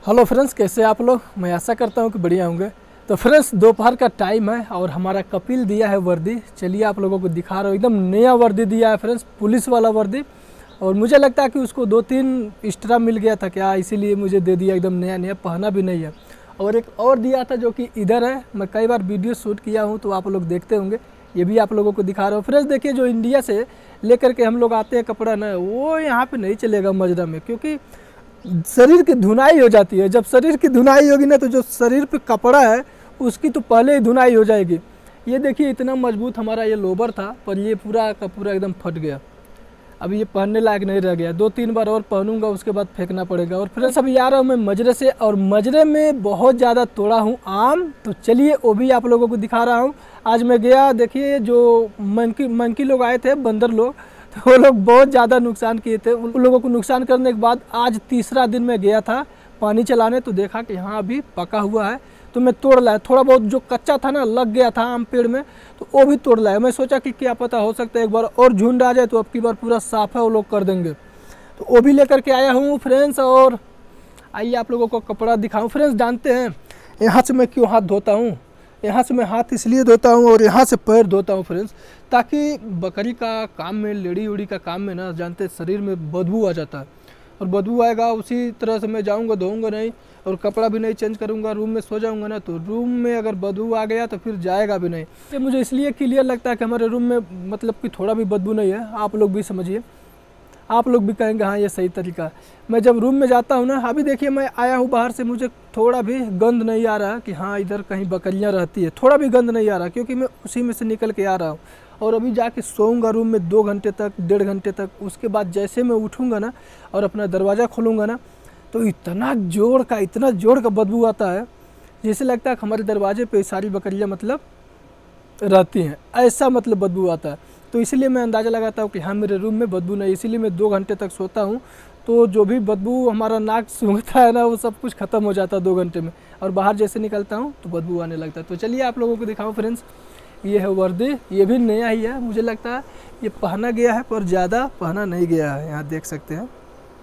Hello friends, कैसे आप लोग। मैं आशा करता हूँ कि बढ़िया होंगे। तो फ्रेंड्स, दोपहर का टाइम है और हमारा कपिल दिया है वर्दी। चलिए आप लोगों को दिखा रहा हूँ। एकदम नया वर्दी दिया है फ्रेंड्स, पुलिस वाला वर्दी। और मुझे लगता है कि उसको 2-3 एक्स्ट्रा मिल गया था क्या, इसीलिए मुझे दे दिया। एकदम नया नया, पहना भी नहीं है। और एक और दिया था जो कि इधर है। मैं कई बार वीडियो शूट किया हूँ तो आप लोग देखते होंगे। ये भी आप लोगों को दिखा रहा हूँ। फ्रेंड्स देखिए, जो इंडिया से लेकर के हम लोग आते हैं कपड़ा ना, वो यहाँ पे नहीं चलेगा मजरा में, क्योंकि शरीर की धुनाई हो जाती है। जब शरीर की धुनाई होगी ना, तो जो शरीर पे कपड़ा है उसकी तो पहले ही धुनाई हो जाएगी। ये देखिए, इतना मजबूत हमारा ये लोबर था, पर ये पूरा का पूरा एकदम फट गया। अब ये पहनने लायक नहीं रह गया। 2-3 बार और पहनूंगा, उसके बाद फेंकना पड़ेगा। और फ्रेंड्स, अभी आ रहा हूँ मैं मजरे से, और मजरे में बहुत ज़्यादा तोड़ा हूँ आम। तो चलिए वो भी आप लोगों को दिखा रहा हूँ। आज मैं गया, देखिए जो मंकी लोग आए थे, बंदर लोग, तो वो लोग बहुत ज़्यादा नुकसान किए थे। उन लोगों को नुकसान करने के बाद आज तीसरा दिन में गया था पानी चलाने, तो देखा कि यहाँ अभी पका हुआ है, तो मैं तोड़ लाया। थोड़ा बहुत जो कच्चा था ना, लग गया था आम पेड़ में, तो वो भी तोड़ लाया। मैं सोचा कि क्या पता, हो सकता है एक बार और झुंड आ जाए तो अब की बार पूरा साफ है, वो लोग कर देंगे। तो वो भी लेकर के आया हूँ फ्रेंड्स। और आइए आप लोगों को कपड़ा दिखाऊँ। फ्रेंड्स जानते हैं यहाँ से मैं क्यों हाथ धोता हूँ? यहाँ से मैं हाथ इसलिए धोता हूँ और यहाँ से पैर धोता हूँ फ्रेंड्स, ताकि बकरी का काम में, लेडी उड़ी का काम में ना, जानते शरीर में बदबू आ जाता है। और बदबू आएगा, उसी तरह से मैं जाऊँगा, धोऊंगा नहीं और कपड़ा भी नहीं चेंज करूँगा, रूम में सो जाऊँगा ना, तो रूम में अगर बदबू आ गया तो फिर जाएगा भी नहीं। तो मुझे इसलिए क्लियर लगता है कि हमारे रूम में मतलब कि थोड़ा भी बदबू नहीं है। आप लोग भी समझिए, आप लोग भी कहेंगे हाँ ये सही तरीका है। मैं जब रूम में जाता हूँ ना, अभी देखिए मैं आया हूँ बाहर से, मुझे थोड़ा भी गंध नहीं आ रहा कि हाँ इधर कहीं बकरियाँ रहती है। थोड़ा भी गंध नहीं आ रहा, क्योंकि मैं उसी में से निकल के आ रहा हूँ। और अभी जाके सोऊंगा रूम में 2 घंटे तक, 1.5 घंटे तक। उसके बाद जैसे मैं उठूँगा ना और अपना दरवाज़ा खोलूँगा ना, तो इतना जोर का बदबू आता है, जैसे लगता है कि हमारे दरवाजे पे सारी बकरियाँ मतलब रहती हैं। ऐसा मतलब बदबू आता है। तो इसीलिए मैं अंदाज़ा लगाता हूँ कि हाँ मेरे रूम में बदबू नहीं, इसीलिए मैं 2 घंटे तक सोता हूँ। तो जो भी बदबू हमारा नाक सूंघता है ना, वो सब कुछ ख़त्म हो जाता है 2 घंटे में। और बाहर जैसे निकलता हूँ तो बदबू आने लगता है। तो चलिए आप लोगों को दिखाऊँ फ्रेंड्स। ये है वर्दी, ये भी नया ही है। मुझे लगता है ये पहना गया है, पर ज़्यादा पहना नहीं गया है। यहाँ देख सकते हैं,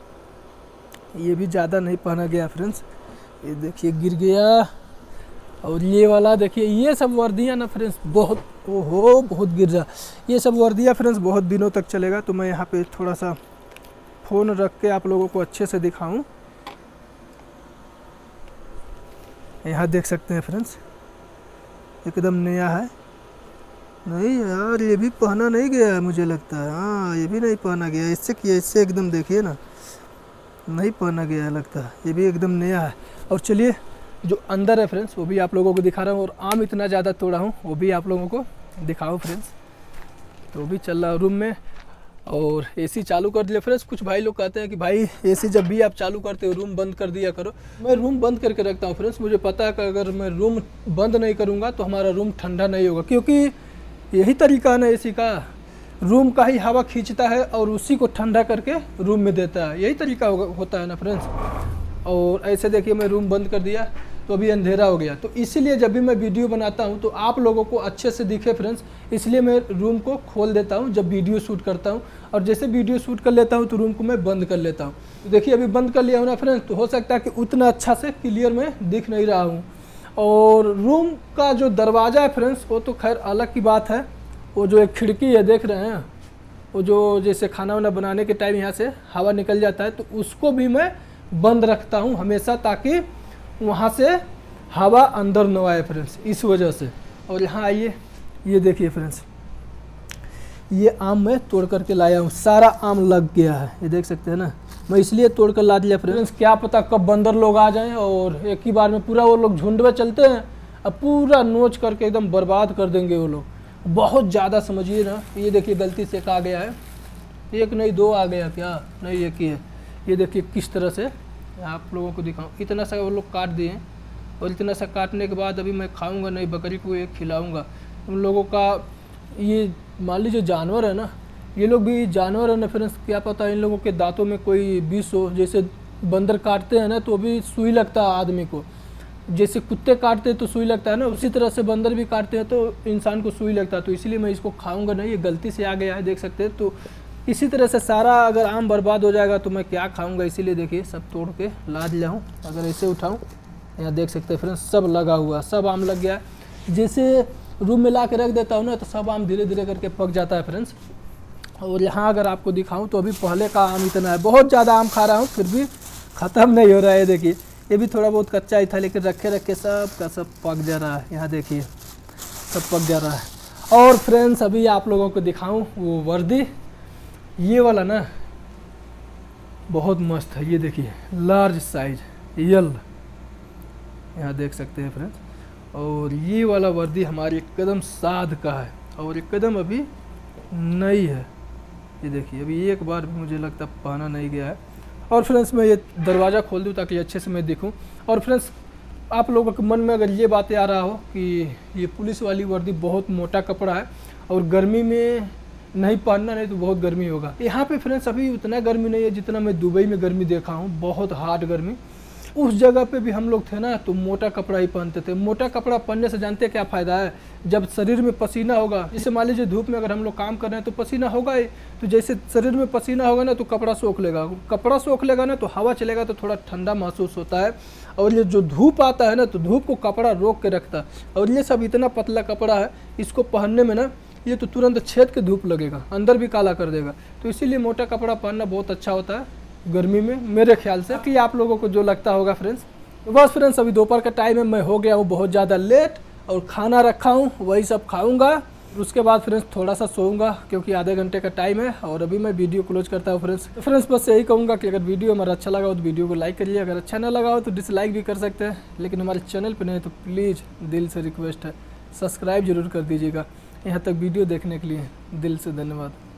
ये भी ज़्यादा नहीं पहना गया फ्रेंड्स। ये देखिए गिर गया। और ये वाला देखिए, ये सब वर्दियाँ ना फ्रेंड्स बहुत, ओहो बहुत गिर जा। ये सब वर्दियाँ फ्रेंड्स बहुत दिनों तक चलेगा। तो मैं यहाँ पे थोड़ा सा फ़ोन रख के आप लोगों को अच्छे से दिखाऊं। यहाँ देख सकते हैं फ्रेंड्स, एकदम नया है। नहीं यार, ये भी पहना नहीं गया है मुझे लगता है। हाँ, ये भी नहीं पहना गया। इससे किया, इससे एकदम देखिए ना, नहीं पहना गया है लगता है। ये भी एकदम नया है। और चलिए जो अंदर है फ्रेंड्स, वो भी आप लोगों को दिखा रहा हूँ। और आम इतना ज़्यादा तोड़ा हूँ, वो भी आप लोगों को दिखाऊँ फ्रेंड्स। तो वो भी चल रहा है रूम में। और एसी चालू कर दिया फ्रेंड्स। कुछ भाई लोग कहते हैं कि भाई एसी जब भी आप चालू करते हो रूम बंद कर दिया करो। मैं रूम बंद करके रखता हूँ फ्रेंड्स। मुझे पता है कि अगर मैं रूम बंद नहीं करूँगा तो हमारा रूम ठंडा नहीं होगा, क्योंकि यही तरीका है ना एसी का, रूम का ही हवा खींचता है और उसी को ठंडा करके रूम में देता है। यही तरीका होता है ना फ्रेंड्स। और ऐसे देखिए मैं रूम बंद कर दिया तो अभी अंधेरा हो गया। तो इसीलिए जब भी मैं वीडियो बनाता हूं तो आप लोगों को अच्छे से दिखे फ्रेंड्स, इसलिए मैं रूम को खोल देता हूं जब वीडियो शूट करता हूं। और जैसे वीडियो शूट कर लेता हूं तो रूम को मैं बंद कर लेता हूं। तो देखिए अभी बंद कर लिया हूं ना फ्रेंड्स, तो हो सकता है कि उतना अच्छा से क्लियर में दिख नहीं रहा हूँ। और रूम का जो दरवाज़ा है फ्रेंड्स, वो तो खैर अलग की बात है। वो जो एक खिड़की है देख रहे हैं, वो जो जैसे खाना वाना बनाने के टाइम यहाँ से हवा निकल जाता है, तो उसको भी मैं बंद रखता हूँ हमेशा, ताकि वहाँ से हवा अंदर न आए फ्रेंड्स, इस वजह से। और यहाँ आइए, ये देखिए फ्रेंड्स, ये आम मैं तोड़ करके लाया हूँ। सारा आम लग गया है, ये देख सकते हैं ना। मैं इसलिए तोड़ कर ला दिया फ्रेंड्स, क्या पता कब बंदर लोग आ जाएं और एक ही बार में पूरा, वो लोग झुंड में चलते हैं, अब पूरा नोच करके एकदम बर्बाद कर देंगे वो लोग। बहुत ज़्यादा समझिए ना। ये देखिए गलती से एक आ गया है, एक नहीं 2 आ गया क्या, नहीं एक ही है। ये देखिए किस तरह से आप लोगों को दिखाऊं। इतना सा वो लोग काट दिए, और इतना सा काटने के बाद अभी मैं खाऊंगा नहीं, बकरी को एक खिलाऊंगा। उन लोगों का, ये मान लीजिए जानवर है ना, ये लोग भी जानवर है ना फ्रेंड्स, क्या पता इन लोगों के दांतों में कोई विष हो। जैसे बंदर काटते हैं ना तो भी सुई लगता है आदमी को, जैसे कुत्ते काटते हैं तो सुई लगता है ना, उसी तरह से बंदर भी काटते हैं तो इंसान को सुई लगता है। तो इसलिए मैं इसको खाऊंगा नहीं, ये गलती से आ गया है देख सकते हैं। तो इसी तरह से सारा अगर आम बर्बाद हो जाएगा तो मैं क्या खाऊंगा, इसीलिए देखिए सब तोड़ के लाद लिया हूँ। अगर ऐसे उठाऊँ, यहाँ देख सकते हैं फ्रेंड्स सब लगा हुआ, सब आम लग गया है। जैसे रूम में ला के रख देता हूँ ना तो सब आम धीरे धीरे करके पक जाता है फ्रेंड्स। और यहाँ अगर आपको दिखाऊँ तो अभी पहले का आम इतना है, बहुत ज़्यादा आम खा रहा हूँ फिर भी ख़त्म नहीं हो रहा है। देखिए ये भी थोड़ा बहुत कच्चा ही था, लेकिन रखे रखे सब का सब पक जा रहा है। यहाँ देखिए सब पक जा रहा है। और फ्रेंड्स अभी आप लोगों को दिखाऊं वो वर्दी, ये वाला ना बहुत मस्त है। ये देखिए लार्ज साइज यल, यहाँ देख सकते हैं फ्रेंड्स। और ये वाला वर्दी हमारी एकदम साध का है और एकदम अभी नई है। ये देखिए अभी एक बार भी मुझे लगता पहना नहीं गया है। और फ्रेंड्स मैं ये दरवाज़ा खोल दूँ ताकि अच्छे से मैं दिखूँ। और फ्रेंड्स आप लोगों के मन में अगर ये बातें आ रहा हो कि ये पुलिस वाली वर्दी बहुत मोटा कपड़ा है और गर्मी में नहीं पहनना, नहीं तो बहुत गर्मी होगा। यहाँ पे फ्रेंड्स अभी उतना गर्मी नहीं है जितना मैं दुबई में गर्मी देखा हूँ, बहुत हार्ड गर्मी। उस जगह पे भी हम लोग थे ना तो मोटा कपड़ा ही पहनते थे। मोटा कपड़ा पहनने से जानते क्या फ़ायदा है, जब शरीर में पसीना होगा, जैसे मान लीजिए धूप में अगर हम लोग काम कर रहे हैं तो पसीना होगा ही, तो जैसे शरीर में पसीना होगा ना तो कपड़ा सोख लेगा, कपड़ा सोख लेगा ना तो हवा चलेगा तो थोड़ा ठंडा महसूस होता है। और ये जो धूप आता है ना तो धूप को कपड़ा रोक के रखता है। और ये सब इतना पतला कपड़ा है, इसको पहनने में ना ये तो तुरंत छेद के धूप लगेगा, अंदर भी काला कर देगा। तो इसीलिए मोटा कपड़ा पहनना बहुत अच्छा होता है गर्मी में, मेरे ख्याल से। कि आप लोगों को जो लगता होगा फ्रेंड्स। बस फ्रेंड्स अभी दोपहर का टाइम है, मैं हो गया हूँ बहुत ज़्यादा लेट और खाना रखा हूँ, वही सब खाऊंगा। उसके बाद फ्रेंड्स थोड़ा सा सोऊंगा क्योंकि आधे घंटे का टाइम है। और अभी मैं वीडियो क्लोज करता हूँ फ्रेंड्स। तो फ्रेंड्स बस यही कहूँगा कि अगर वीडियो हमारा अच्छा लगा हो तो वीडियो को लाइक करिए, अगर अच्छा ना लगा हो तो डिसलाइक भी कर सकते हैं। लेकिन हमारे चैनल पर नहीं तो प्लीज़ दिल से रिक्वेस्ट है सब्सक्राइब जरूर कर दीजिएगा। यहाँ तक वीडियो देखने के लिए दिल से धन्यवाद।